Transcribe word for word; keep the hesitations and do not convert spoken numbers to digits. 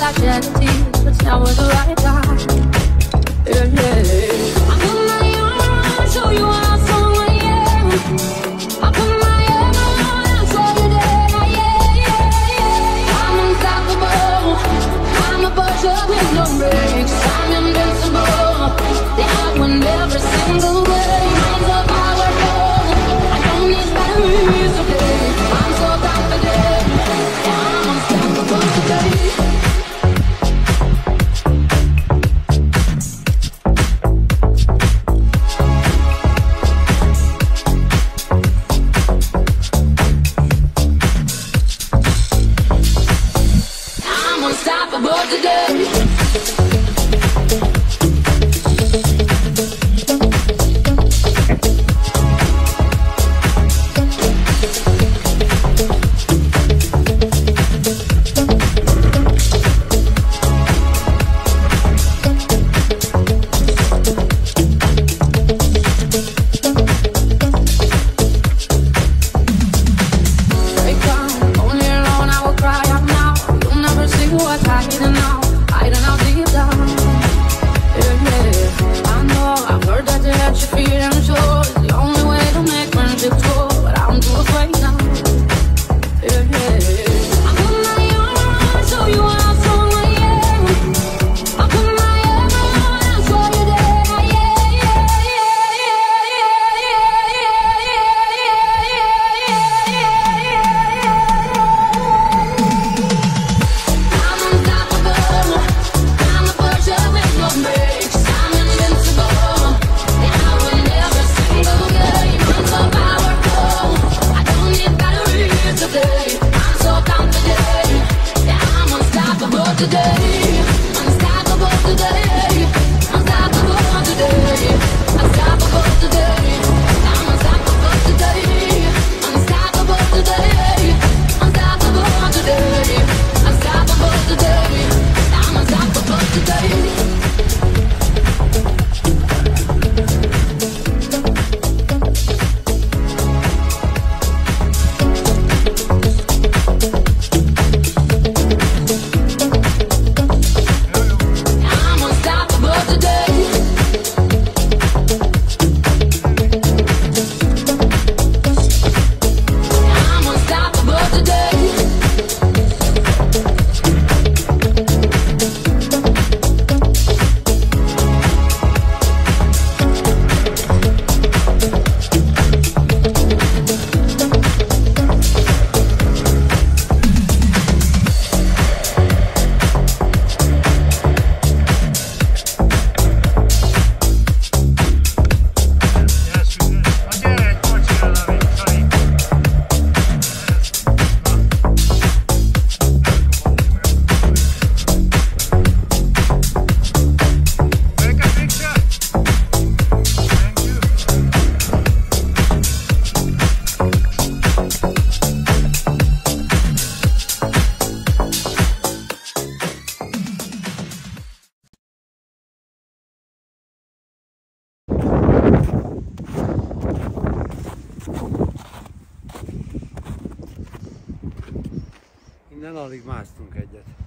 I shed tears, but now was the right time. Yeah, yeah. I put my arm on, show you how strong I am. I put my arm on, show you that I am. Yeah, yeah. I'm unstoppable. I'm a butcher with no brakes. I'm invincible. They out when every single way. I'm so powerful. I don't need batteries today. I'm so confident. Yeah, I'm unstoppable today. Innen alig másztunk egyet.